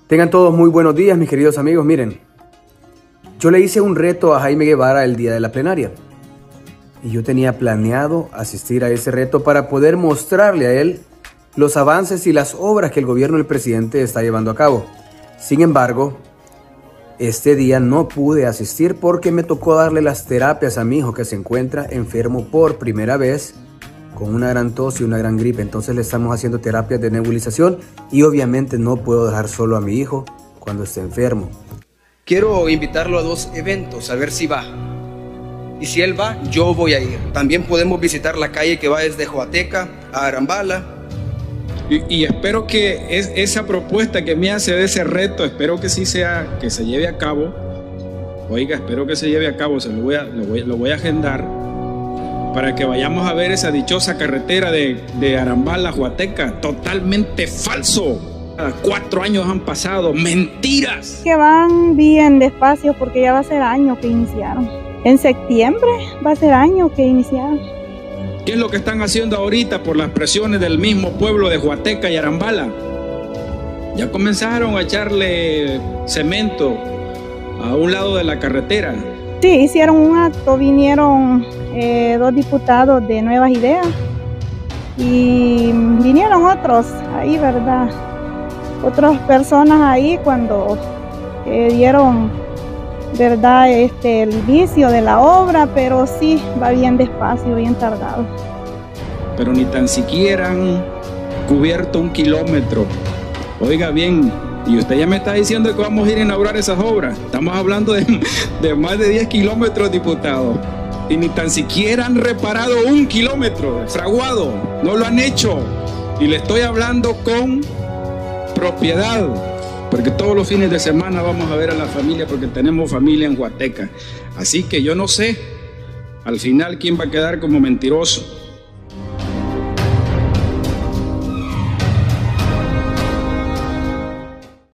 Tengan todos muy buenos días, mis queridos amigos. Miren, yo le hice un reto a Jaime Guevara el día de la plenaria. Y yo tenía planeado asistir a ese reto para poder mostrarle a él los avances y las obras que el gobierno del presidente está llevando a cabo. Sin embargo, este día no pude asistir porque me tocó darle las terapias a mi hijo que se encuentra enfermo por primera vez con una gran tos y una gran gripe. Entonces le estamos haciendo terapias de nebulización y obviamente no puedo dejar solo a mi hijo cuando esté enfermo. Quiero invitarlo a 2 eventos, a ver si va. Y si él va, yo voy a ir. También podemos visitar la calle que va desde Joateca a Arambala. Y espero que esa propuesta que me hace de ese reto, espero que sí sea, que se lleve a cabo. Oiga, espero que se lleve a cabo, lo voy a agendar para que vayamos a ver esa dichosa carretera de Arambala a Joateca. Totalmente falso. 4 años han pasado, mentiras. Que van bien despacio porque ya va a ser año que iniciaron. En septiembre va a ser año que iniciaron. ¿Qué es lo que están haciendo ahorita por las presiones del mismo pueblo de Joateca y Arambala? Ya comenzaron a echarle cemento a un lado de la carretera. Sí, hicieron un acto, vinieron 2 diputados de Nuevas Ideas y vinieron otros ahí, ¿verdad? Otras personas ahí cuando dieron, ¿verdad? El inicio de la obra, pero sí va bien despacio, bien tardado. Pero ni tan siquiera han cubierto 1 kilómetro. Oiga bien, y usted ya me está diciendo que vamos a ir a inaugurar esas obras. Estamos hablando de más de 10 kilómetros, diputado. Y ni tan siquiera han reparado 1 kilómetro fraguado. No lo han hecho. Y le estoy hablando con propiedad. Porque todos los fines de semana vamos a ver a la familia, porque tenemos familia en Joateca. Así que yo no sé al final quién va a quedar como mentiroso.